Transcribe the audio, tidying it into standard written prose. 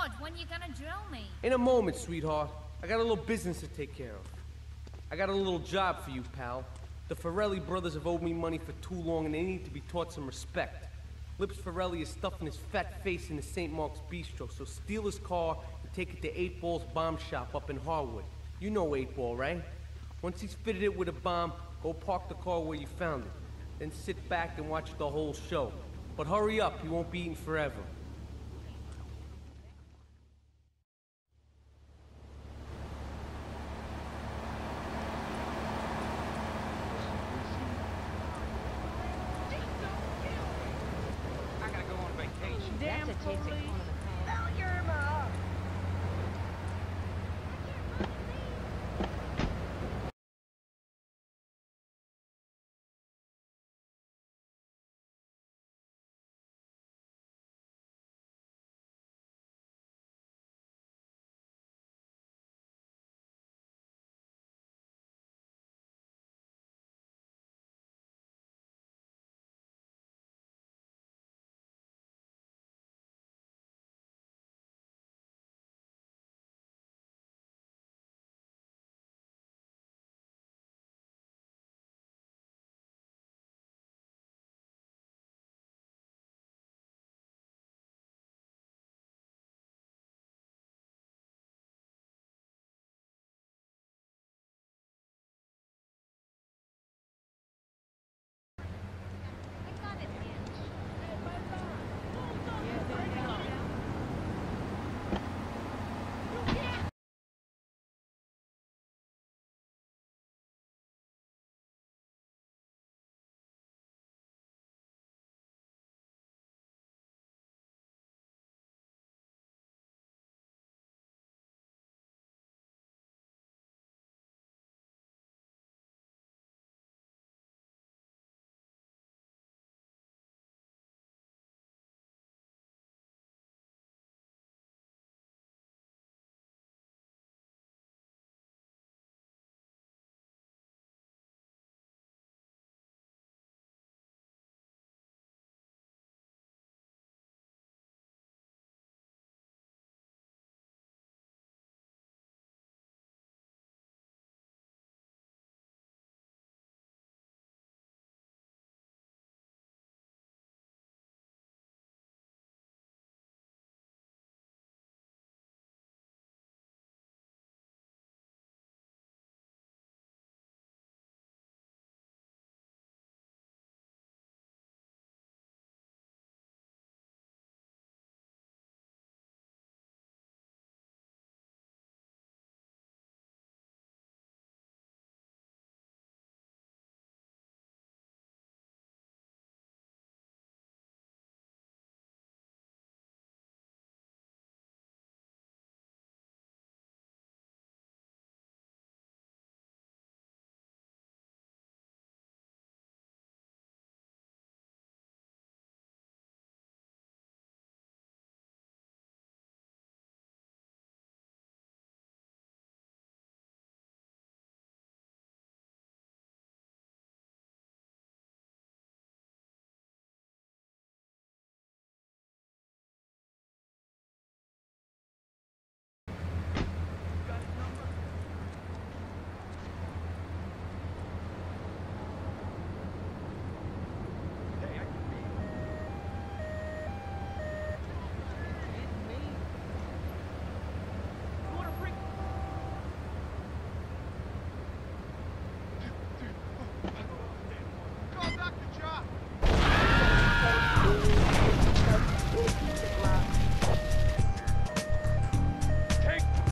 George, when you gonna drill me? In a moment, sweetheart. I got a little business to take care of. I got a little job for you, pal. The Forelli brothers have owed me money for too long and they need to be taught some respect. Lips Forelli is stuffing his fat face in the St. Mark's Bistro, so steal his car and take it to 8 Ball's bomb shop up in Harwood. You know 8 Ball, right? Once he's fitted it with a bomb, go park the car where you found it. Then sit back and watch the whole show. But hurry up, he won't be eating forever. I gotta go on vacation. Damn police!